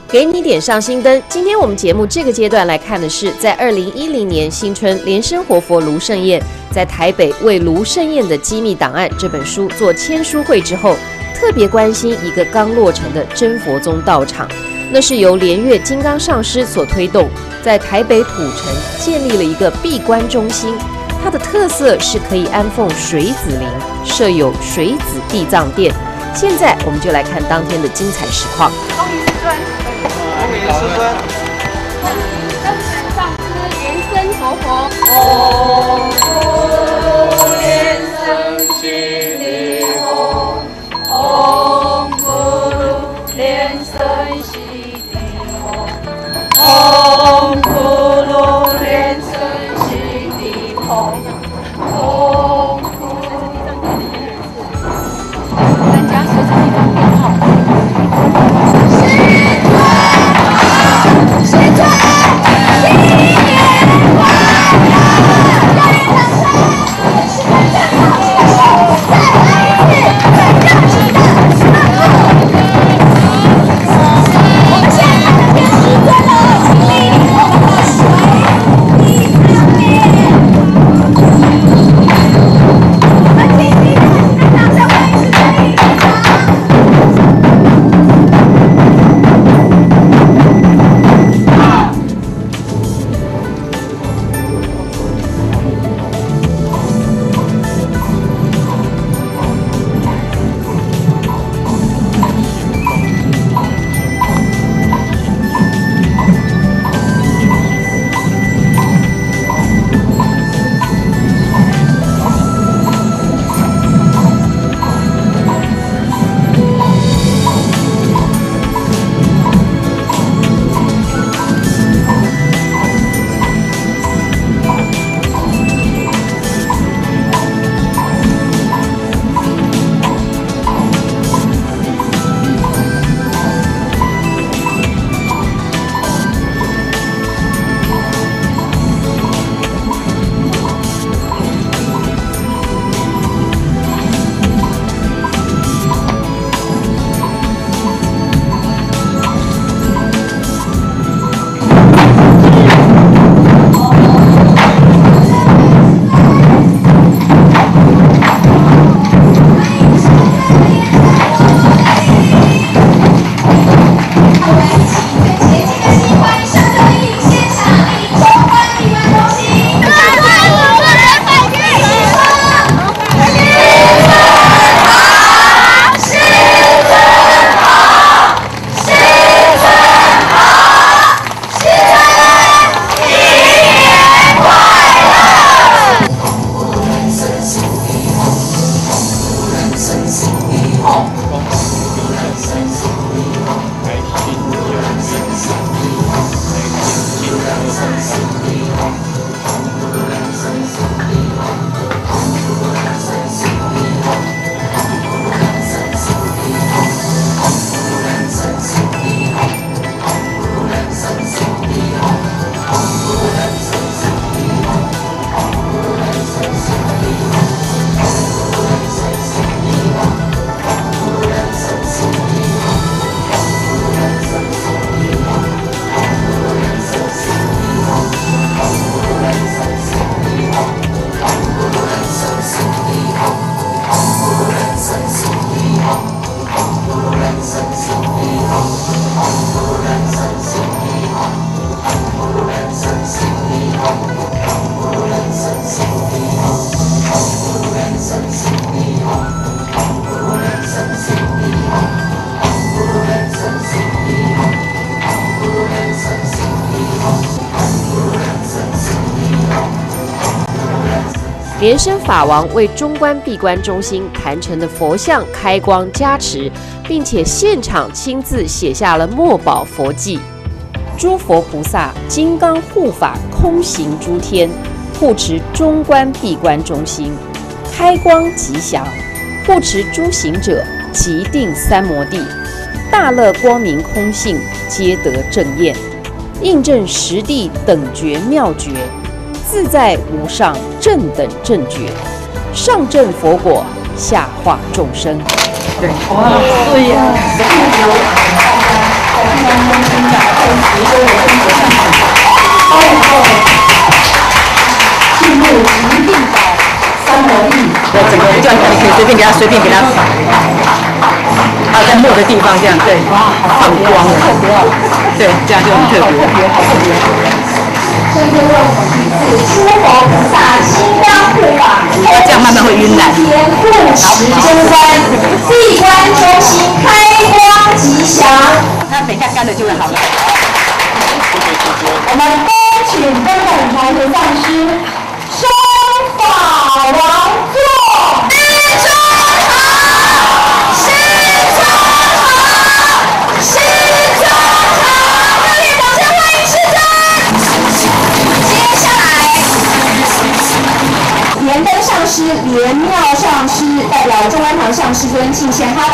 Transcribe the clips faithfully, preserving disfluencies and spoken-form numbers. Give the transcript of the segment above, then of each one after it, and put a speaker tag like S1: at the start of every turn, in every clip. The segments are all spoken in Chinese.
S1: 给你点上新灯。今天我们节目这个阶段来看的是，在二零一零年新春莲生活佛卢胜彦在台北为卢胜彦的机密档案这本书做签书会之后，特别关心一个刚落成的真佛宗道场，那是由莲月金刚上师所推动，在台北土城建立了一个闭关中心。它的特色是可以安奉水子灵，设有水子地藏殿。现在我们就来看当天的精彩实况。
S2: 恭迎师尊，
S3: 恭迎师尊。
S2: 真神上师莲生活佛。
S4: 唵普莲生悉地吽，唵普莲生悉地吽，唵普莲生悉地吽，唵。大家随着地方编号。师尊，新年快乐！热烈掌声！师尊正好，再来一次，热情的我们现在看得见师尊了，请莅临我们的水地藏殿。我们请您热情的掌声欢迎师尊莅临场。
S1: 莲生法王为中观闭关中心坛城的佛像开光加持，并且现场亲自写下了墨宝佛记。诸佛菩萨金刚护法空行诸天，护持中观闭关中心，开光吉祥，护持诸行者即定三摩地，大乐光明空性皆得正验，印证实地等觉妙觉。自在无上正等正觉，上证佛果，下化众生。
S3: 对，哇，对呀。
S5: 中心的后十多个中国项目，包括进入一定的三合力。
S6: 对，整个这样看，你可以随便给它随便给它撒。还有在木的地方这样，对，放光了，对，这样就很特别，
S5: 特别好特别。所以就让我们一次诸佛菩萨心当护法，
S6: 这样慢慢会晕染。
S5: 天护持中观，闭关中心开光吉祥。
S6: 那等一下干了就会好了。
S5: 我们恭请根本传的上师升法王座。师尊好，师尊好，师尊好，热烈掌声欢迎师尊。接下来，莲灯上师、莲妙上师代表中安堂上师尊敬献哈达。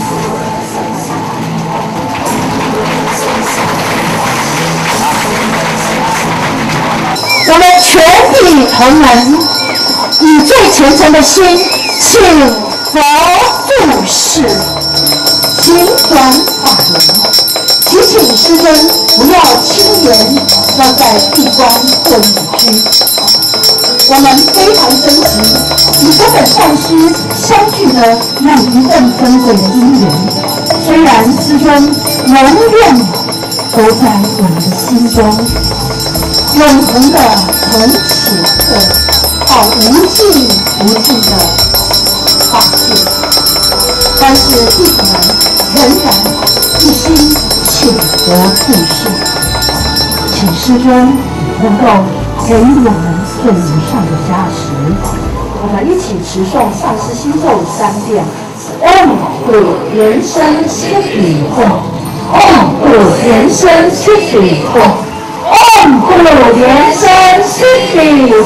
S5: 我们全体同仁以最虔诚的心，请佛注释，行转法轮，祈请师尊不要轻言，要在闭关做隐居。我们非常珍惜与根本上师相聚的那一份珍贵的因缘，虽然师尊永远都在我们的心中。永恒的恒此刻，到无尽无尽的法界，但是弟子们仍然一心请佛注释，请师尊能够给予我们最无上的加持。我们一起持诵上师心咒三遍。唵古人生七比吽，唵古人生七比吽。唵古莲生七比吽。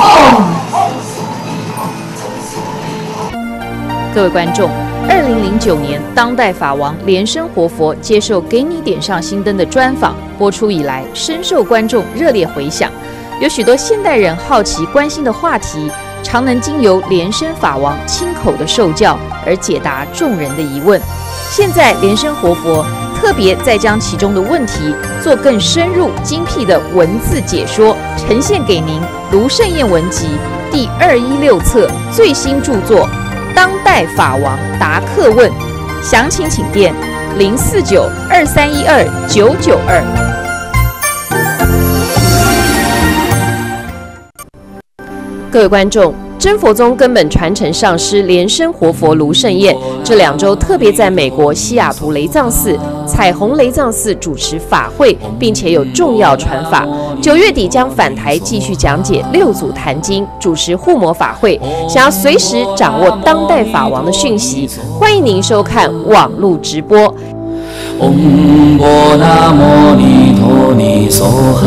S7: 各位观众，二零零九年当代法王莲生活佛接受《给你点上心灯》的专访播出以来，深受观众热烈回响。有许多现代人好奇关心的话题，常能经由莲生法王亲口的受教而解答众人的疑问。现在莲生活佛特别再将其中的问题做更深入精辟的文字解说，呈现给您。卢胜彦文集第二一六册最新著作《当代法王答客问》，详情请电零四九二三一二九九二。
S1: 各位观众，真佛宗根本传承上师莲生活佛卢胜彦这两周特别在美国西雅图雷藏寺彩虹雷藏寺主持法会，并且有重要传法。九月底将返台继续讲解六祖坛经，主持护摩法会。想要随时掌握当代法王的讯息，欢迎您收看网络直播。
S8: 嗡波那摩尼陀尼娑哈。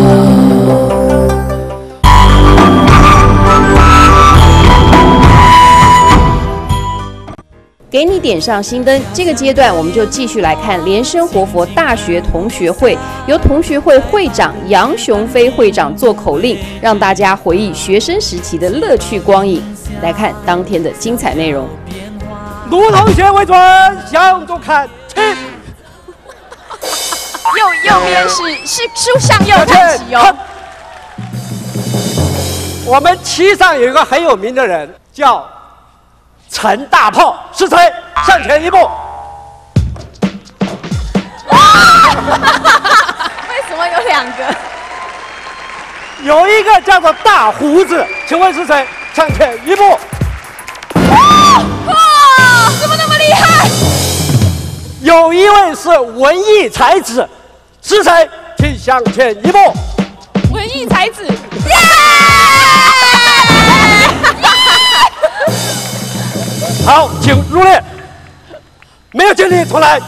S1: 给你点上心灯，这个阶段我们就继续来看莲生活佛大学同学会，由同学会会长杨雄飞会长做口令，让大家回忆学生时期的乐趣光影。来看当天的精彩内容。
S3: 卢同学为准，向左看齐。
S2: 右右边是是是向右看齐哦。
S3: 我们旗上有一个很有名的人，叫陈大炮，是谁？向前一步。
S2: 为什么有两个？
S3: 有一个叫做大胡子，请问是谁？向前一步。
S2: 哇！怎么那么厉害？
S3: 有一位是文艺才子，是谁？请向前一步。
S2: 文艺才子。耶！
S3: 好，请入列。没有建立，重来。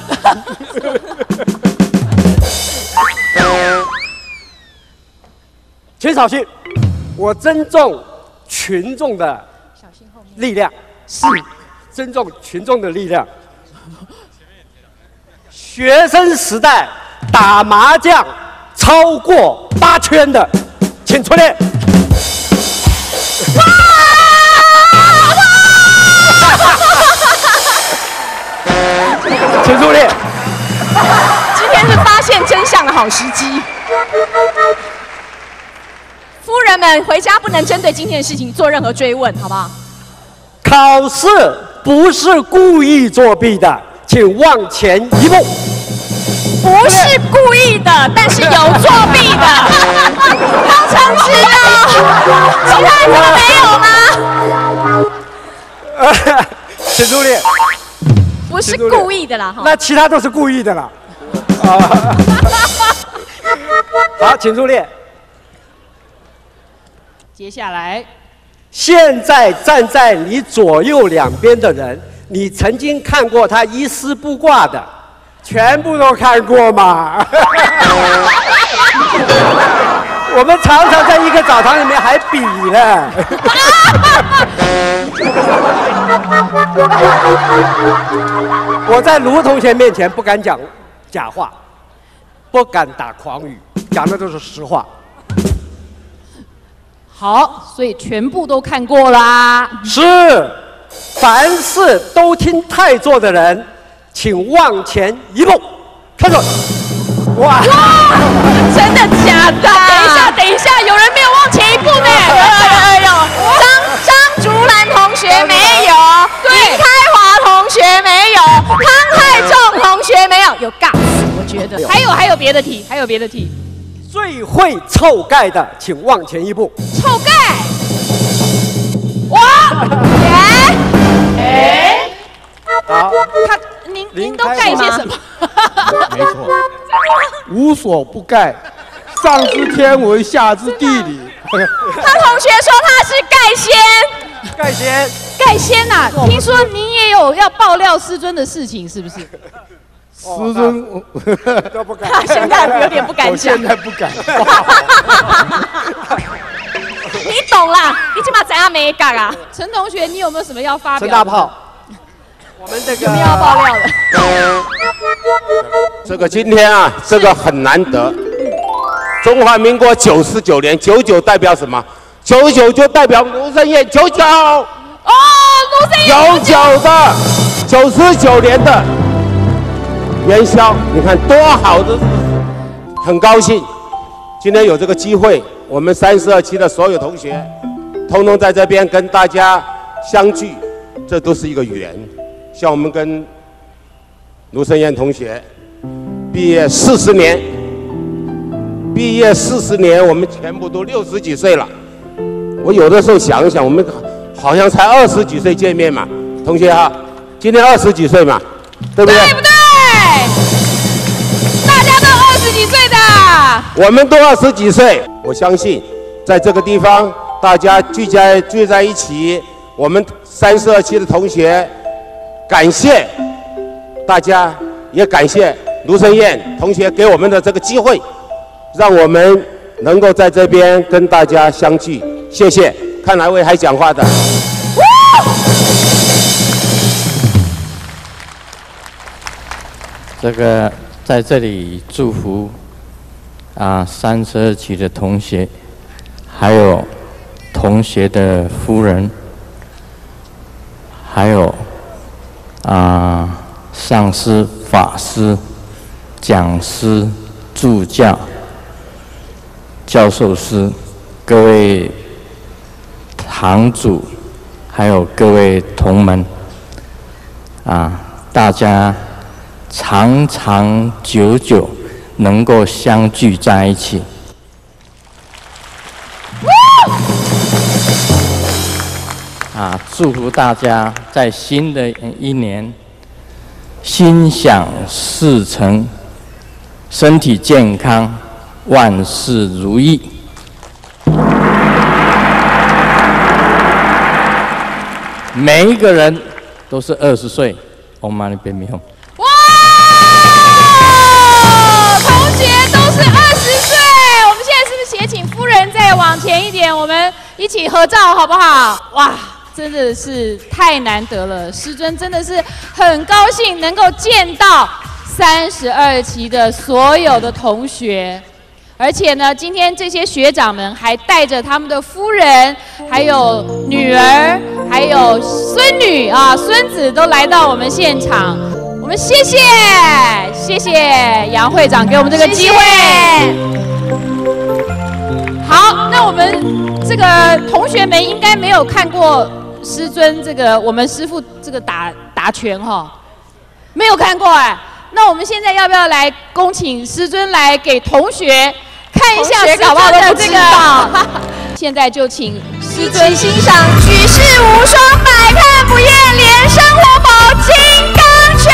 S3: 请扫兴。我尊重群众的力量，是尊重群众的力量。学生时代打麻将超过八圈的，请出列。
S2: 请入列。今天是八
S9: 发现真相的好时机。夫人们回家不能针对今天的事情做任何追问，好不好？
S3: 考试不是故意作弊的，请往前一步。
S9: 不是故意的，但是有作弊的。方程式哦，其他人怎么没有吗？
S3: 请注意，
S9: 不是故意的啦，哈。
S3: 那其他都是故意的啦。啊，好，请注意。
S7: 接下来，
S3: 现在站在你左右两边的人，你曾经看过他一丝不挂的，全部都看过吗？我们常常在一个澡堂里面还比呢。我在卢同学面前不敢讲假话，不敢打诳语，讲的都是实话。
S7: 好，所以全部都看过啦。
S3: 是，凡事都听太座的人，请往前一步，看准。哇！
S9: 真的假的？等一下，等一下，有人没有往前一步呢？哎呦，张张竹兰同学没有，林开华同学没有，康泰仲同学没有，有尬死，我觉得。
S7: 还有还有别的题，还有别的题。
S3: 最会臭盖的，请往前一步。
S9: 臭盖！哇！耶！哎！
S3: 好，
S7: 他您您都盖些什么？
S10: 没错，无所不盖，上知天文，下知地理。
S9: 他同学说他是盖仙。
S3: 盖仙，
S7: 盖仙呐！听说您也有要爆料师尊的事情，是不是？
S10: 师尊
S3: 都不敢，
S9: 他现在有点不敢讲。
S10: 我现在不敢。
S9: 你懂啦，你起码怎样没讲啊？
S7: 陈同学，你有没有什么要发表？
S3: 陈大炮，我们这个
S9: 有没有要爆料的？
S11: 这个今天啊，这个很难得。中华民国九十九年，九九代表什么？九九就代表卢盛燕，九九。哦，
S9: 卢盛燕。
S11: 有九的，九十九年的。元宵，你看多好的日子，很高兴，今天有这个机会，我们三十二期的所有同学，通通在这边跟大家相聚，这都是一个缘。像我们跟卢盛燕同学毕业四十年，毕业四十年，我们全部都六十几岁了。我有的时候想一想，我们好像才二十几岁见面嘛，同学哈，今天二十几岁嘛，对不对？
S9: 对不对？大家都二十几岁的，
S11: 我们都二十几岁。我相信，在这个地方，大家聚在聚在一起，我们三十二期的同学，感谢大家，也感谢卢盛燕同学给我们的这个机会，让我们能够在这边跟大家相聚。谢谢。看哪位还讲话的？
S12: 这个在这里祝福啊三十二期的同学，还有同学的夫人，还有啊上师、法师、讲师、助教、教授师，各位堂主，还有各位同门啊，大家长长久久能够相聚在一起。啊，祝福大家在新的一年心想事成，身体健康，万事如意。每一个人都是二十岁，我妈那边没有。
S9: 哇，同学都是二十岁，我们现在是不是也请夫人再往前一点，我们一起合照好不好？哇，真的是太难得了，师尊真的是很高兴能够见到三十二期的所有的同学。而且呢，今天这些学长们还带着他们的夫人，还有女儿，还有孙女啊、孙子都来到我们现场。我们们谢谢谢谢杨会长给我们这个机会。好，那我们这个同学们应该没有看过师尊这个我们师父这个打打拳哈，没有看过哎。那我们现在要不要来恭请师尊来给同学看一下师尊的这个？现在就请师尊欣赏举世无双、百看不厌莲生活宝金刚拳。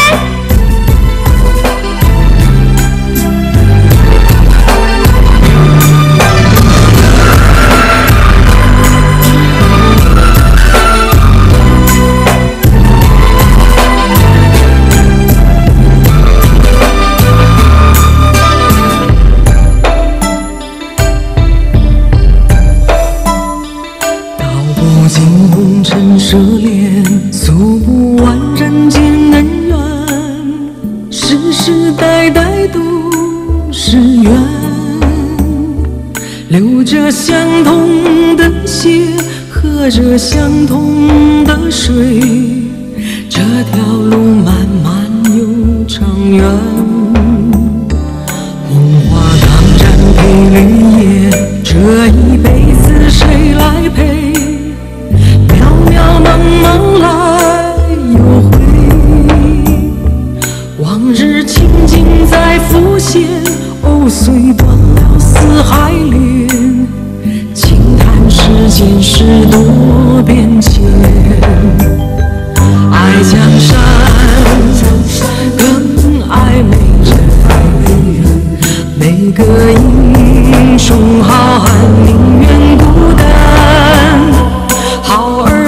S13: 涉猎诉不完人间恩怨，世世代代都是缘，流着相同的血，喝着相同的水，这条路漫漫又长远。红花当然配绿叶，这一辈子谁来陪？渺茫茫来又回，往日情景在浮现，藕虽断了丝还连，轻叹世间事多变迁。爱江山更爱美人，每个英雄好汉宁愿孤单，好儿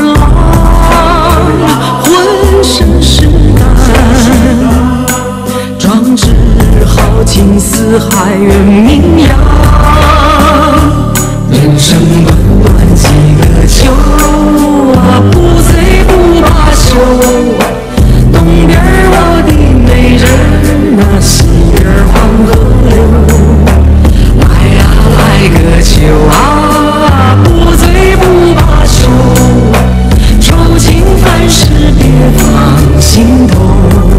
S13: 浑身是胆，壮志豪情四海远名扬。人生短短几个秋啊，不醉不罢休。东边我的美人啊，西边黄河流。来呀来个秋啊，不醉不罢休。愁情烦事别放心头。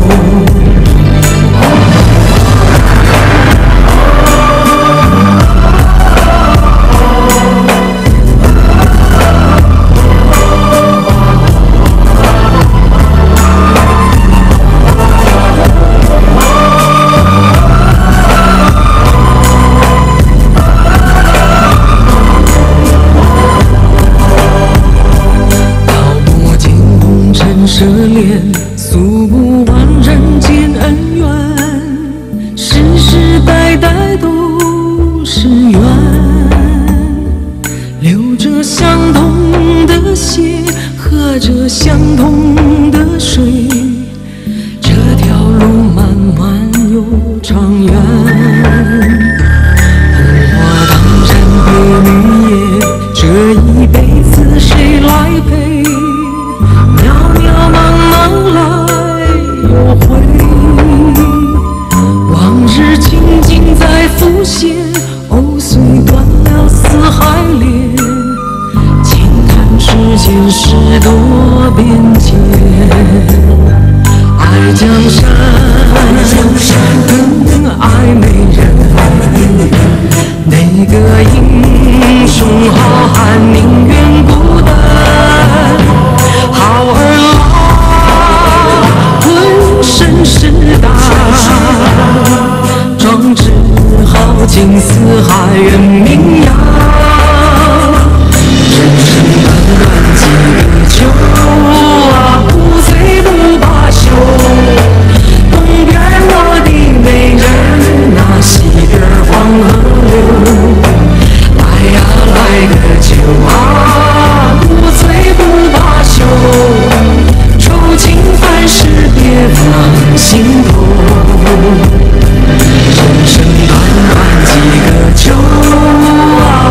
S13: 涉猎诉不完人间恩怨，世世代代都是缘，流着相同的血，喝着相同的水，这条路漫漫又长远。红花当然配绿叶，这一辈子谁来陪？渺茫茫来又回，往日情景在浮现，藕虽断了丝还连，轻叹世间事多变迁。爱江山更爱美人，哪个英雄好汉宁愿孤单，好儿浑身是胆，壮志豪情四海远名扬。人生短短几个秋啊，不醉不罢休。东边我的美人啊，西边黄河流。来呀来个秋啊，不醉不罢休。愁情烦事别放心头，人生短短几个秋啊。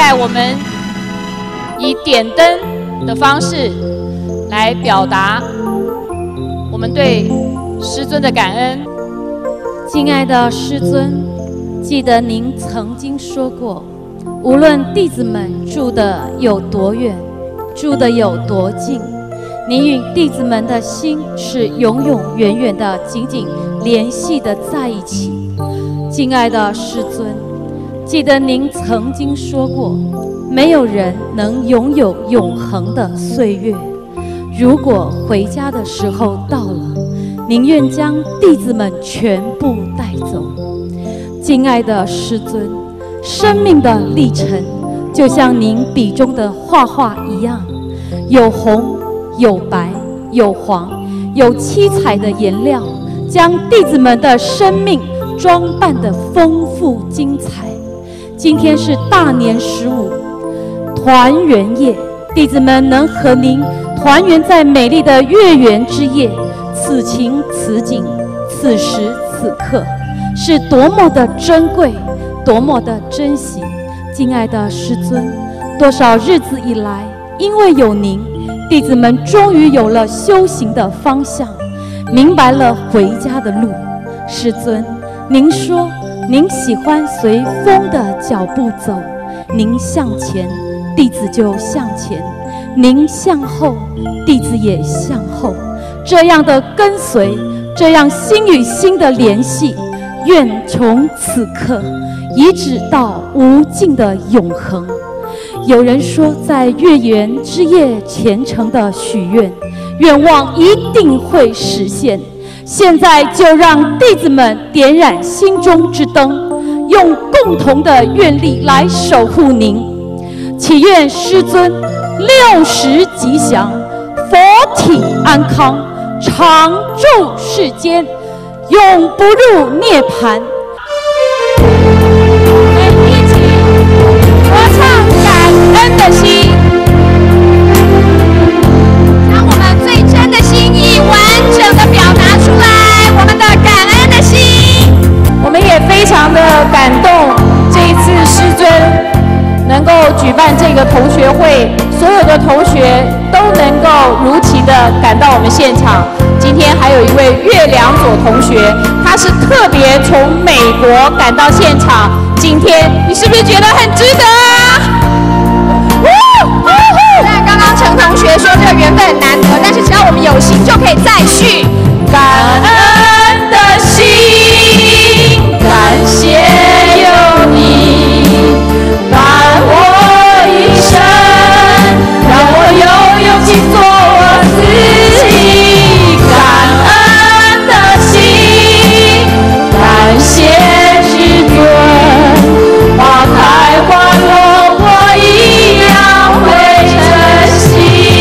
S9: 在我们以点灯的方式来表达我们对师尊的感恩。
S14: 敬爱的师尊，记得您曾经说过，无论弟子们住的有多远，住的有多近，您与弟子们的心是永永远远的紧紧联系的在一起。敬爱的师尊，记得您曾经说过，没有人能拥有永恒的岁月。如果回家的时候到了，宁愿将弟子们全部带走。敬爱的师尊，生命的历程就像您笔中的画画一样，有红有白有黄有七彩的颜料，将弟子们的生命装扮得丰富精彩。今天是大年十五团圆夜，弟子们能和您团圆在美丽的月圆之夜，此情此景此时此刻是多么的珍贵，多么的珍惜。敬爱的师尊，多少日子以来，因为有您，弟子们终于有了修行的方向，明白了回家的路。师尊，您说您喜欢随风的脚步走，您向前，弟子就向前；您向后，弟子也向后。这样的跟随，这样心与心的联系，愿从此刻一直到无尽的永恒。有人说，在月圆之夜虔诚的许愿，愿望一定会实现。现在就让弟子们点燃心中之灯，用共同的愿力来守护您。祈愿师尊六十吉祥，佛体安康，常住世间，永不入涅槃。
S9: 我们一起合唱感恩的心，将我们最真的心意完整的表达出来，我们的感恩的心。我们也非常的感动，这一次师尊能够举办这个同学会，所有的同学都能够如期的赶到我们现场。今天还有一位岳良佐同学，他是特别从美国赶到现场。今天你是不是觉得很值得啊？虽然刚刚陈同学说这个缘分很难得，但是只要我们有心就可以再续。感恩的心，感谢有你伴我一生，让我有勇气做我自己。感恩的心，感谢至尊，花开花落我一样会珍惜。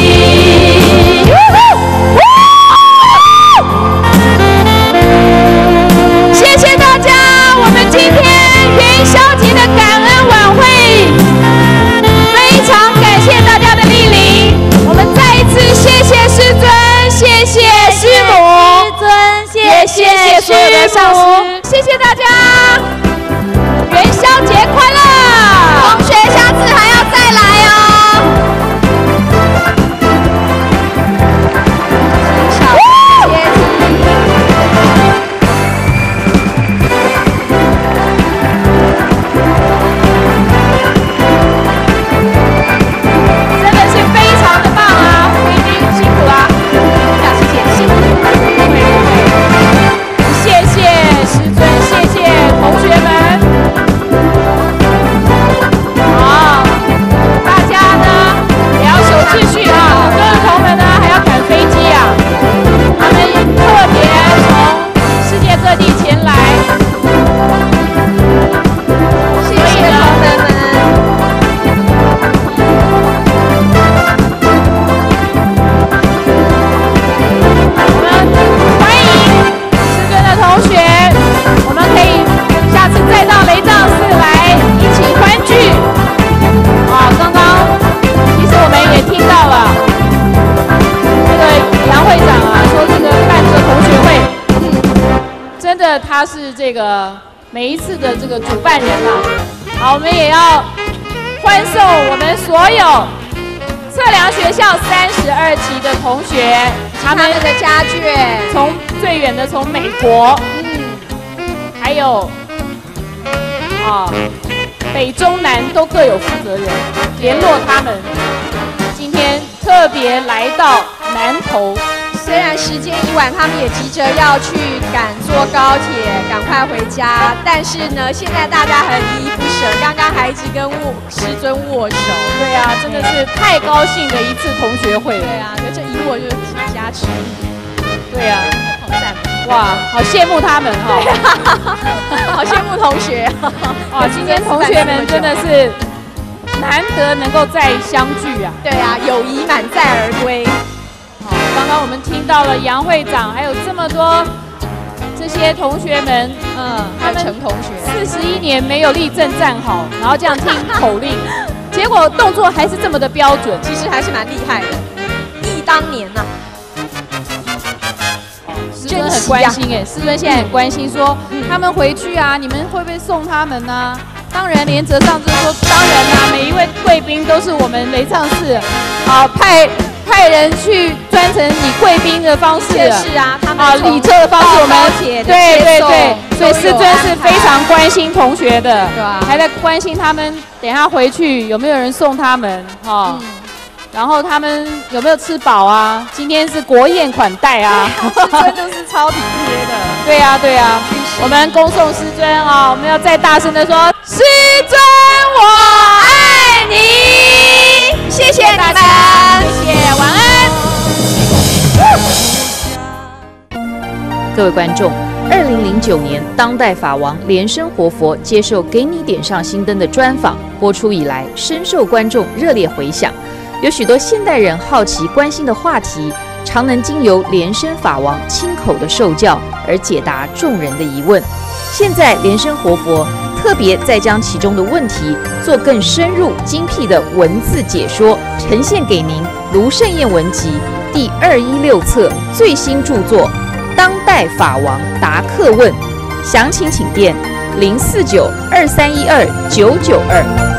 S9: 谢谢大家，我们今天元宵节的感恩晚会，非常感谢大家的莅临。我们再一次谢谢师尊，谢谢师母，师尊，谢谢所有的上师，谢谢大家，元宵节快乐！同学，下次还要再来哦。真的是非常的棒啊！慧君辛苦啦，大师姐辛苦，谢谢师尊，谢谢同学们。好，大家呢也要守秩序啊，各位同们呢还要赶飞机啊，他们特别从世界各地前来，谢谢同学们。欢迎师尊的同学，我们可以下次再到雷藏寺来一起欢聚。啊，刚刚其实我们也听到了这个杨会长啊，说这个办这个同学会，嗯，真的他是这个每一次的这个主办人啊。好，我们也要欢送我们所有测量学校三十二期的同学，他们
S15: 的家眷，
S9: 从最远的从美国，嗯，还有啊北中南都各有负责人联络他们，今天特别来到南投。
S15: 虽然时间已晚，他们也急着要去赶坐高铁，赶快回家。但是呢，现在大家很依依不舍，刚刚还一直跟握师尊握手。
S9: 对啊，真的是太高兴的一次同学会。
S15: 对啊，那这一握就是加持。
S9: 对啊，
S15: 好赞！
S9: 哇，好羡慕他们哈、
S15: 哦，好羡慕同学。
S9: 哦，今天同学们真的是难得能够再相聚啊。
S15: 对啊，友谊满载而归。
S9: 刚刚我们听到了杨会长，还有这么多这些同学们，
S15: 嗯，他们陈同学
S9: 四十一年没有立正站好，然后这样听口令，结果动作还是这么的标准，
S15: 其实还是蛮厉害的。忆当年呐、
S9: 啊，师尊很关心哎，师尊现在很关心说，
S15: 嗯、
S9: 他们回去啊，你们会不会送他们呢、啊？当然，连泽上次说，当然啦、啊，每一位贵宾都是我们雷上市啊派。派人去专程以贵宾的方式，
S15: 是啊，他们
S9: 啊礼车的方式，我们
S15: 对
S9: 对对，所以师尊是非常关心同学的，
S15: 对啊，
S9: 还在关心他们等一下回去有没有人送他们哈、哦嗯，然后他们有没有吃饱啊？今天是国宴款待啊，
S15: 师尊就是超体贴的，
S9: 对呀、啊、对呀、啊，我们恭送师尊啊、哦，我们要再大声的说，师尊我爱你，
S15: 谢谢你们。
S9: 谢谢，晚安。
S7: 各位观众，二零零九年当代法王莲生活佛接受《给你点上心灯》的专访播出以来，深受观众热烈回响。有许多现代人好奇关心的话题，常能经由莲生法王亲口的受教而解答众人的疑问。现在莲生活佛特别再将其中的问题做更深入精辟的文字解说，呈现给您。卢胜彦文集第二一六册最新著作《当代法王答客问》，详情请电零四九二三一二九九二。